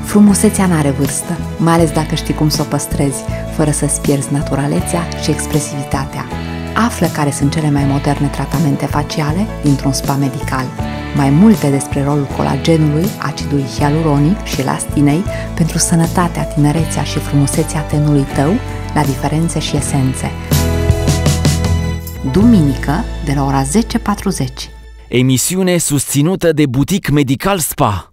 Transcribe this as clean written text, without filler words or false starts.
Frumusețea n-are vârstă, mai ales dacă știi cum să o păstrezi, fără să-ți pierzi naturalețea și expresivitatea. Află care sunt cele mai moderne tratamente faciale dintr-un spa medical. Mai multe despre rolul colagenului, acidului hialuronic și elastinei pentru sănătatea, tinerețea și frumusețea tenului tău, la diferențe și esențe. Duminică, de la ora 10:40. Emisiune susținută de Butic Medical Spa.